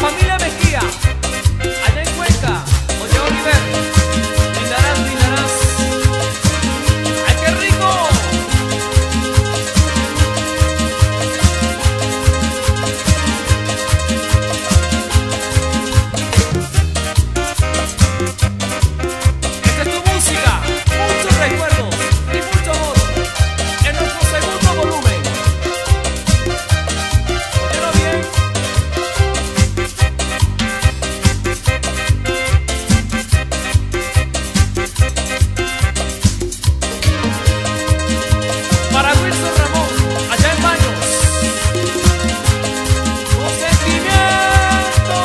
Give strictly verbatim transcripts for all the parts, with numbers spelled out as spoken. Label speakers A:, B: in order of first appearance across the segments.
A: familia Mejía, allá en Cuenca, oye Oliver, brindarás, brindarás. ¡Ay, qué rico! Esta es tu música, muchos recuerdos y mucho amor en nuestro segundo volumen. Óyelo bien. Para Wilson Ramón, allá en Baños, con sentimiento.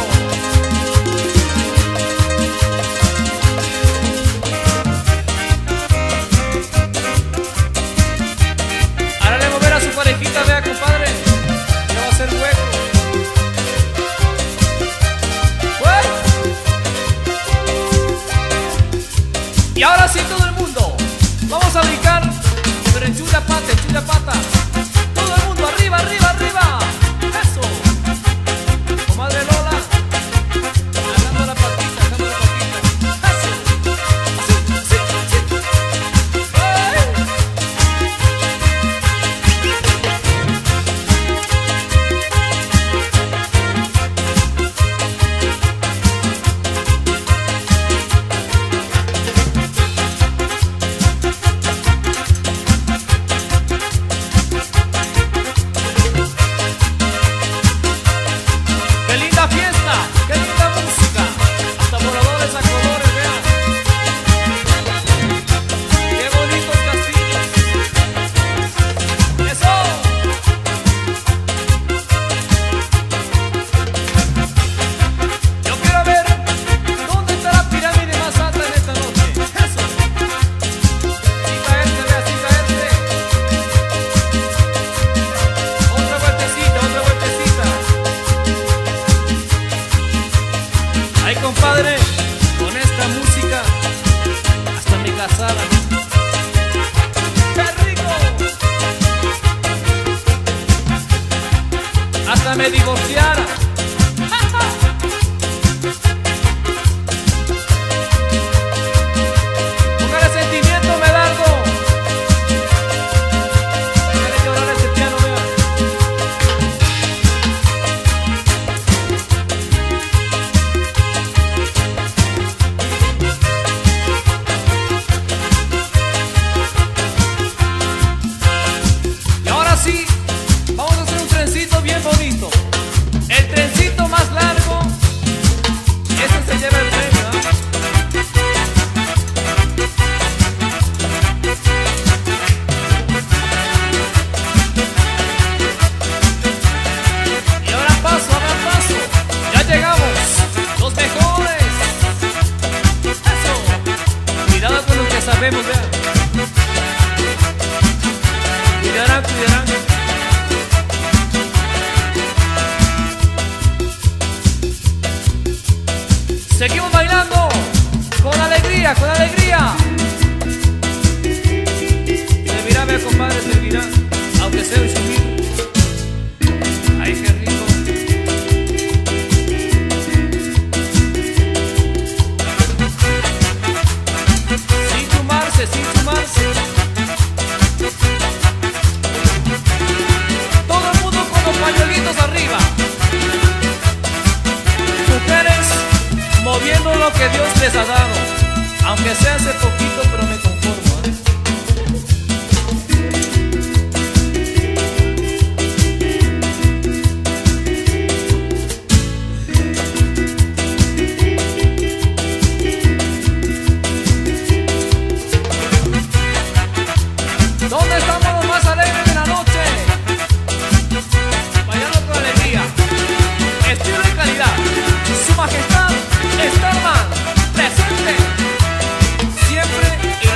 A: Ahora le mover a su parejita, vea compadre, le va a hacer hueco. ¡Uy! Y ahora sí todo el mundo, vamos a brincar, pero en chula pata, en chula pata. Todo el mundo arriba, arriba, arriba. Eso. Comadre Lola, alzando la patita, alzando la patita. Eso. Sí, sí, sí. ¡Ay! ¡Qué linda fiesta! ¡Qué linda música! Hasta voladores a colores, vean. ¡Qué bonitos castillos! ¡Eso! Yo quiero ver dónde está la pirámide más alta en esta noche. ¡Eso! Sin caerse, vea, sin caerse. Otra vueltecita, otra vueltecita. Ay, compadre, con esta música hasta me casara. ¡Qué rico! Hasta me divorciara. Póngale sentimiento, Medardo. Póngale llorar ese piano, vea. Y ahora sí, vamos a hacer un trencito bien bonito. El trencito más largo, ese se lleva el premio, ¿ah? Y ahora paso, ahora paso. Ya llegamos, los mejores. Eso. Cuidado con lo que sabemos, vean. Cuidarán, cuidarán. Seguimos bailando con alegría, con alegría. Servirá, vea compadre, servirá, aunque sea un chumito. Ay, qué rico. Sin chumarse, sin chumarse. Todo el mundo con los pañuelitos arriba. Mujeres moviendo lo que Dios les ha dado, aunque sea hace poquito, pero me conformo, ¿eh? ¿Dónde estamos los más alegres de la noche? Bailando con alegría, estilo y calidad. Su majestad Starman, presente siempre y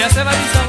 A: Ya se va a